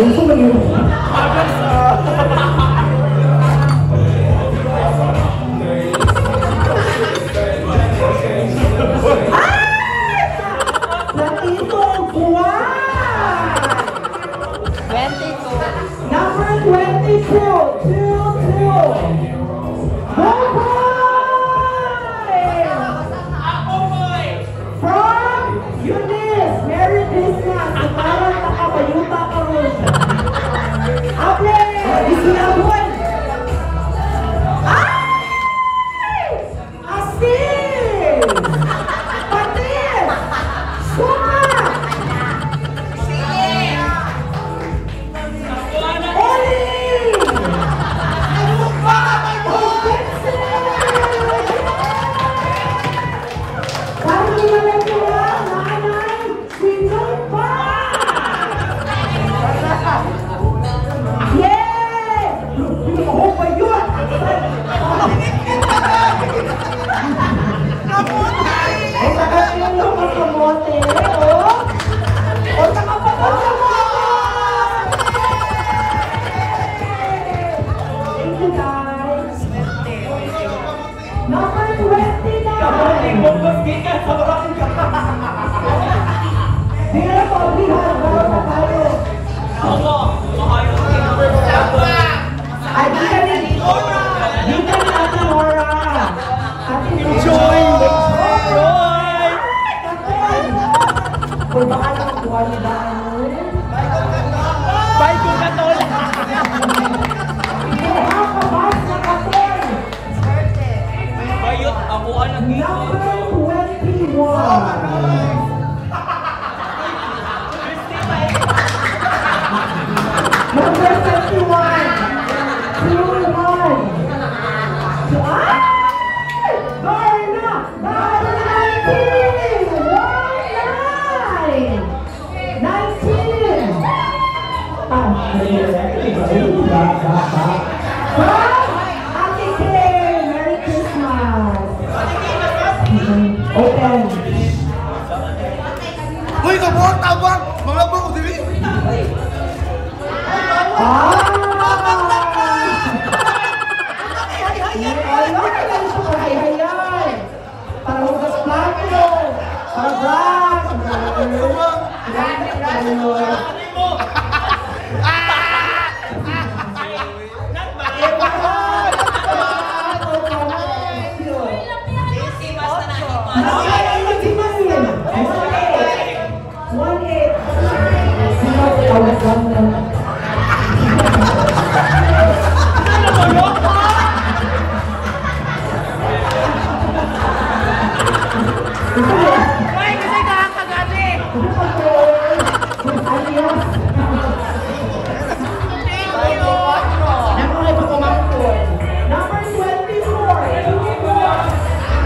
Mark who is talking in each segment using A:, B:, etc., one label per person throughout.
A: Gusto mo yun? Number 22, 2-2. From Eunice, Merry Christmas. Sekarang nakabayuta ka rin. Able! Isinabon! Ay! Asin! Patis! Suma! Number 29. Hindi na paglihan. Bawa na tayo. Ay, di ka ni Nora. Di ka ni Ate Nora.
B: Joy!
A: Kung baka lang kuha ni Daan.
B: Bye ko na tol!
A: Nakakabas na Katen.
B: Bayot, ako ang
A: Number 21. Number 21. 2-1. Darna! Darna 19! 19! Ate Kay! Merry Christmas! Open!
C: Uy, kabuhat tabang! Mga bang udili!
A: Para hugas plato! Para vlog!
B: Ay, kasi kakagani!
A: Number 24.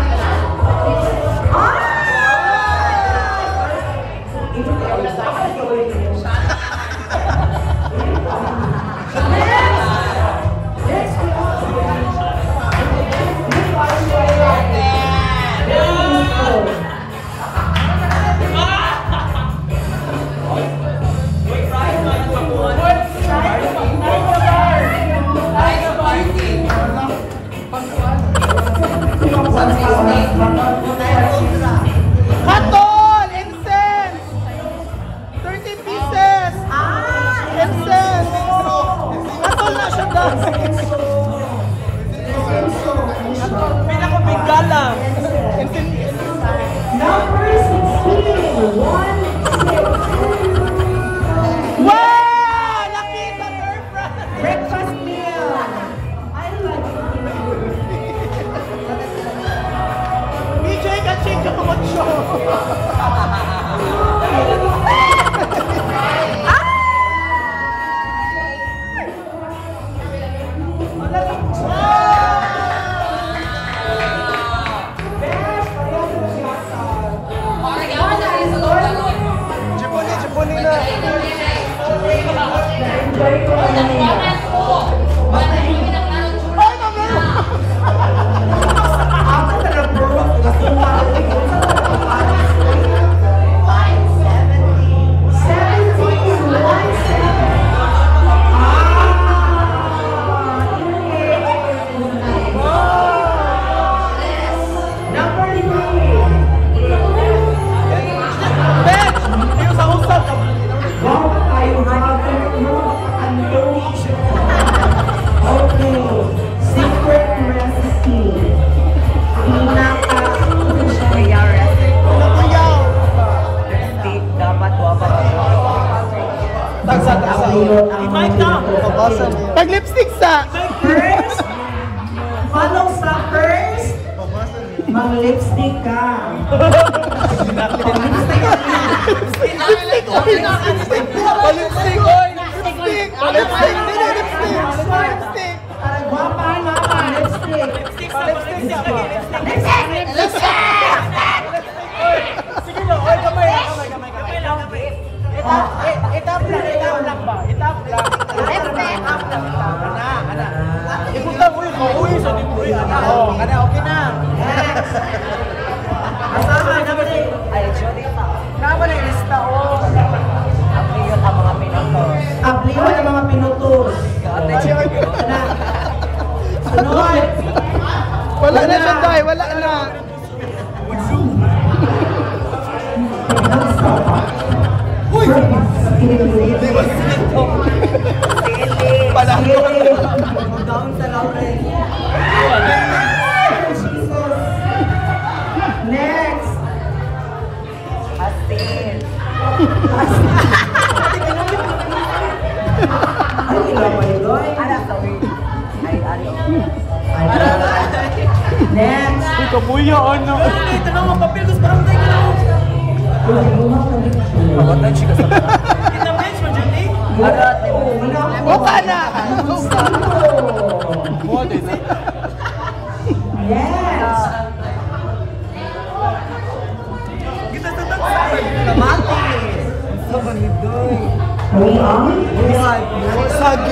B: Hatol! Incense! 30 pieces! Incense! Hatol na siya guys! Pinakabigla lang!
A: Number 16. 1-6.
B: Wow! Nakita surprise!
A: Breakfast meal. I like
B: BJ ka chicken mucho!
C: Chiponi na!
A: Enjoy ko na niya. Ako na nag-burrock. Gusto mo First, follow sa first, mag-lipstick ka.
B: Lipstick oil! Lipstick! Lipstick!
A: Guwapa na ka, lipstick.
B: Sige lang, oy, kamay lang. Itap lang ba? Itap lang. Ana. Ipunta mo yun, mauwi sa di mo yun. Oo, ana, okay na.
A: Asama na ba ni?
B: Naman yung lista, oh.
A: Abliwan ang mga pinutos. Na. Sunod.
B: Wala na siya, Day. Wala na.
A: Down sa Lauren. Next. Ay, ilang pa yun, Doy? Next.
B: Uy, kabuya, ano? Ito na mga papel, gusto parang tayo ka na. Pagkatan siya sa kita bench mo, Jenny? Buka na!
A: Yes.
B: Kita sa tayo. Kamatis. Sa banidoy. Sagi.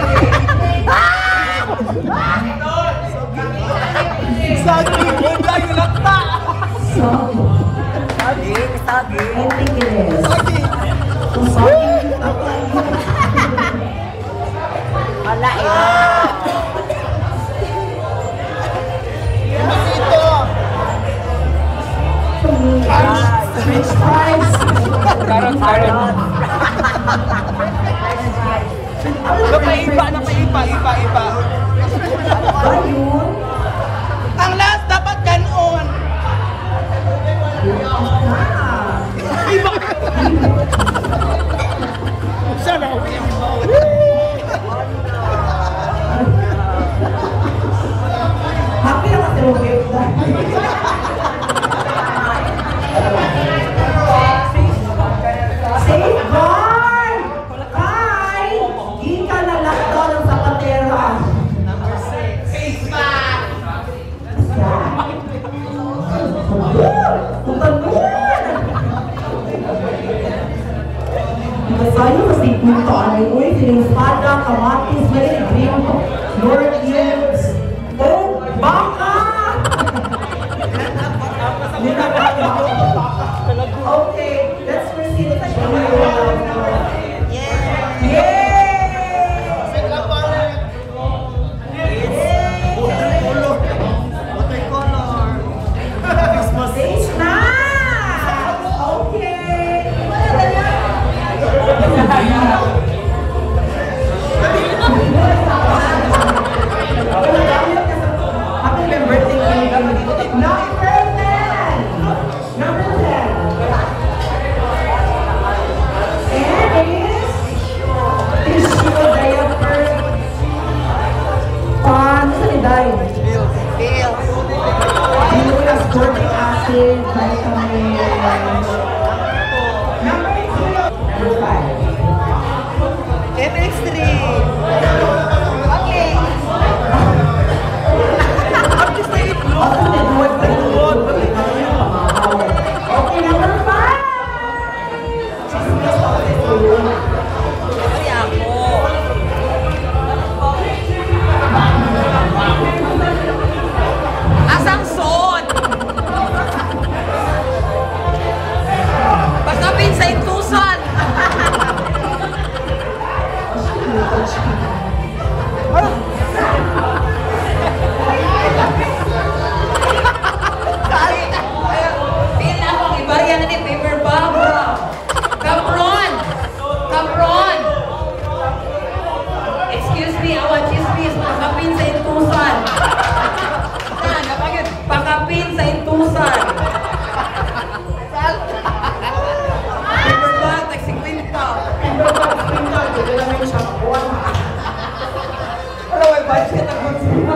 B: Sagi. Wala yung lakta.
A: Sagi. I think it is.
B: Sagi.
A: Wala French fries.
B: Karot. Napaipa.
A: Ano yun?
B: Ang last dapat ganon. Iba. Sana
A: Happy na kasi okay. Safeguard! Hi! Di ka nalakto ng sapatera.
B: Number 6. Face mask.
A: Basayo kasi punto ano uy, sinispada, kamatis, may green, Lord Yves, oh, baka! Okay, let's proceed to Face mask! Okay! Happy birthday, Number 10! Number 10. And is tissue diaper. Paano sa niday? Dito na ascorbic acid, vitamin. Number 2. Number 5.
B: NX3.
A: Okay. Okay, number 5.
D: Asang son? Pagkapin sa intusan.
A: budget ang magsimula.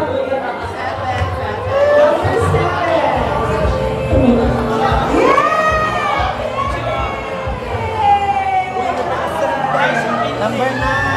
A: Number 7.
B: Number 9.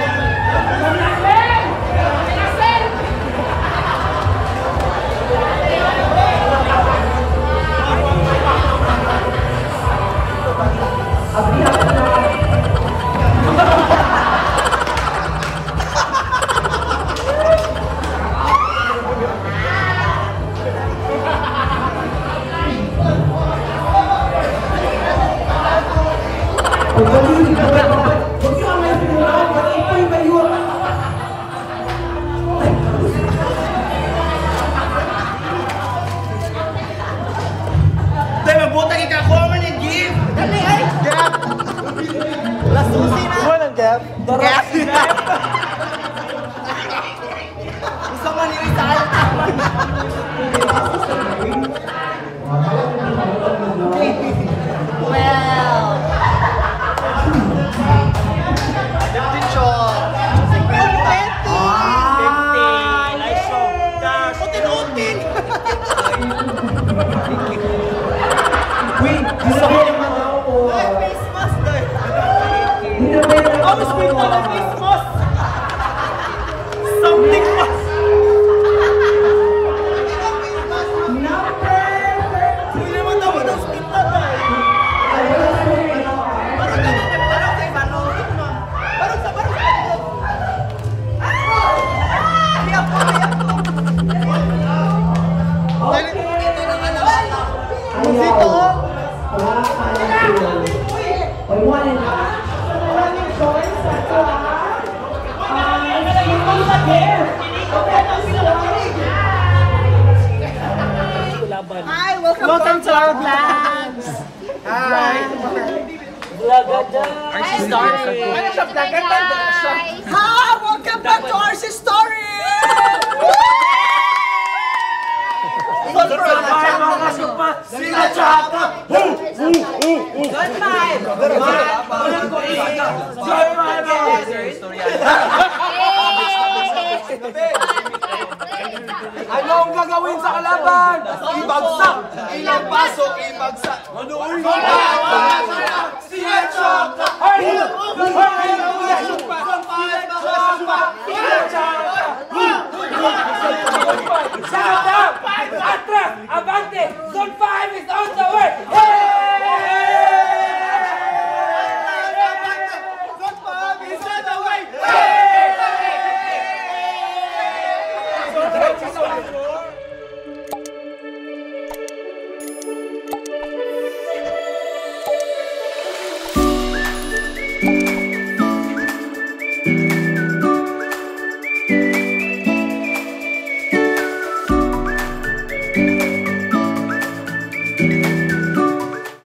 D: Hi, welcome to our vlogs.
B: Hi.
D: RC Story. Hi, welcome back to RC Story.
C: Sila Chaka!
B: Ano ang gagawin sa kalaban?
C: Ibagsak! Ilang pasok, ibagsak! Sila Chaka!
B: Shout out! Atras! Abante! Zone 5 is on the way! Zone 5 is on the way!